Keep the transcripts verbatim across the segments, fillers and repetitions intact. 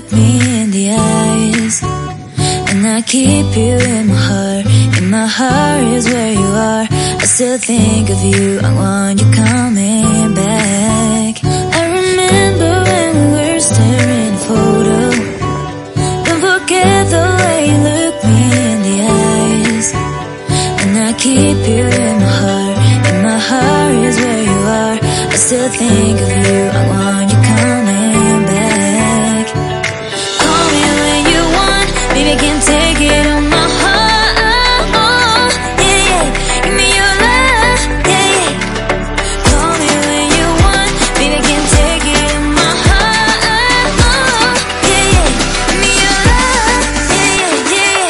look me in the eyes, and I keep you in my heart. In my heart is where you are. I still think of you, I want you coming back. I remember when we were staring at a photo. Don't forget the way you look me in the eyes, and I keep you in my heart. In my heart is where you are. I still think of you, I want you coming back. Call me when you want, baby, I can't take it on my heart. Oh, yeah, yeah, give me your love, yeah, yeah. Call me when you want, baby, I can't take it on my heart. Oh, yeah, yeah, give me your love, yeah, yeah, yeah.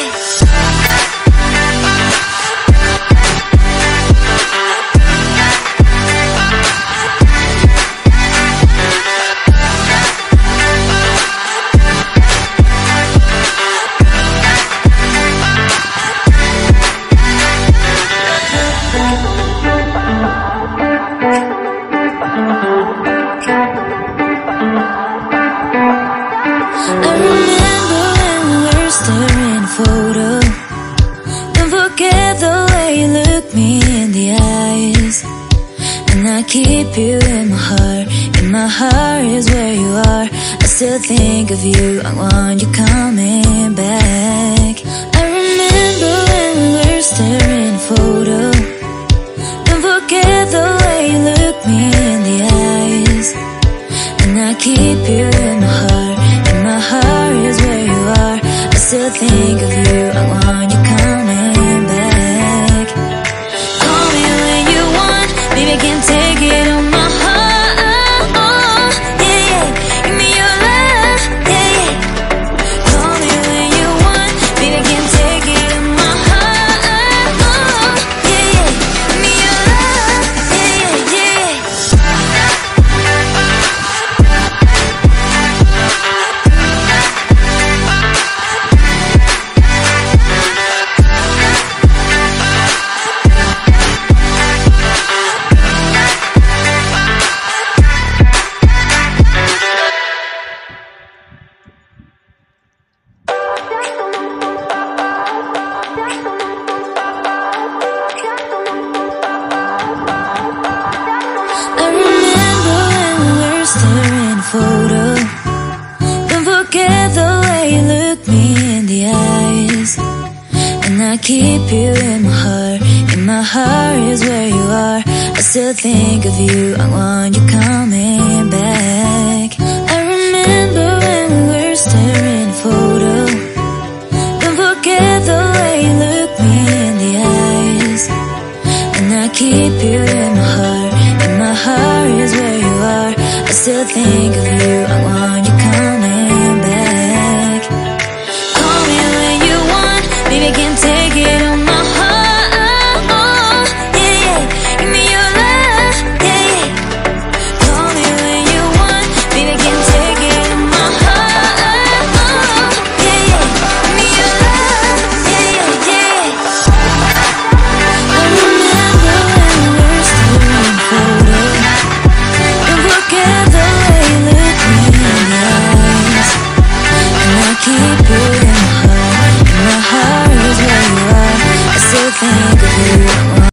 I remember when we were staring at a photo. Don't forget the way you look me in the eyes, and I keep you in my heart. In my heart is where you are. I still think of you, I want you coming back. I remember when we were staring at a photo. Don't forget the way you look me in the eyes, and I keep you in my heart. In my heart is where you are. I still think of you, I want you coming back. Call me when you want, baby, I can't take it on my heart. Oh, yeah, yeah, give me your love, yeah, yeah. Call me when you want, baby, I can't take it on my heart. Oh, yeah, yeah, give me your love, yeah, yeah, yeah. I remember when we were staring at a photo. Don't forget the way you look me in the eyes, and I keep you in my heart. In my heart is where you are. I still think of you, I want you coming back.